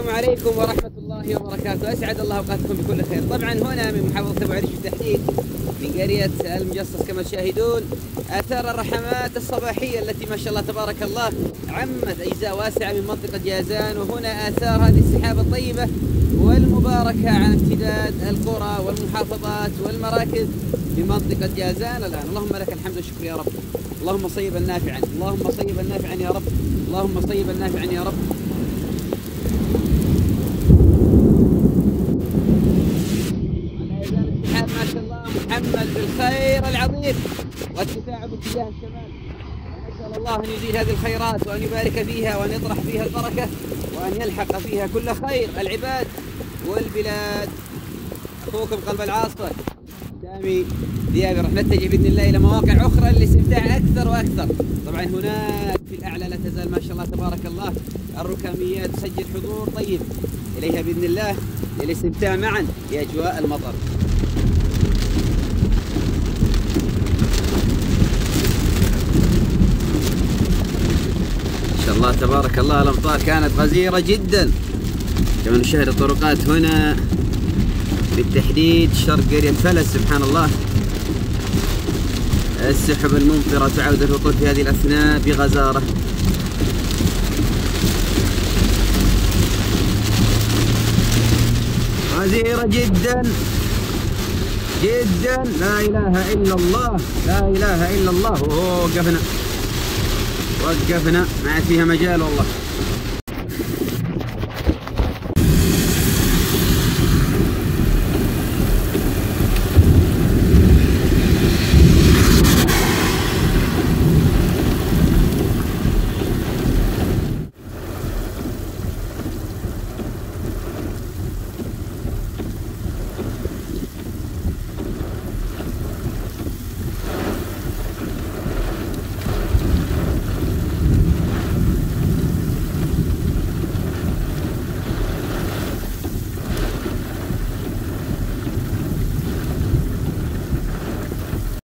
السلام عليكم ورحمة الله وبركاته. أسعد الله أوقاتكم بكل خير. طبعا هنا من محافظة أبو عريش بالتحديد من قرية المجصص كما تشاهدون آثار الرحمات الصباحية التي ما شاء الله تبارك الله عمت أجزاء واسعة من منطقة جازان، وهنا آثار هذه السحابة الطيبة والمباركة عن امتداد القرى والمحافظات والمراكز بمنطقة جازان الآن. اللهم لك الحمد والشكر يا رب، اللهم صيبا نافعا، اللهم صيبا نافعا يا رب، اللهم صيبا نافعا يا رب. ما شاء الله محمل بالخير العظيم واتساع باتجاه الشمال. نسأل الله أن يزيد هذه الخيرات وأن يبارك فيها وأن يطرح فيها البركة وأن يلحق فيها كل خير العباد والبلاد. أخوكم قلب العاصفة سامي ديابي. راح نتجه بإذن الله إلى مواقع أخرى للاستمتاع أكثر وأكثر. طبعا هناك في الأعلى لا تزال ما شاء الله تبارك الله الركاميات تسجل حضور طيب إليها بإذن الله للاستمتاع معا بأجواء المطر. ما شاء الله تبارك الله الأمطار كانت غزيرة جدا. كما نشاهد الطرقات هنا بالتحديد شرق قرية فلس. سبحان الله، السحب الممطرة تعود الهطول في هذه الأثناء بغزارة. غزيرة جدا جدا، لا إله إلا الله، لا إله إلا الله. وقفنا ما عاد فيها مجال والله.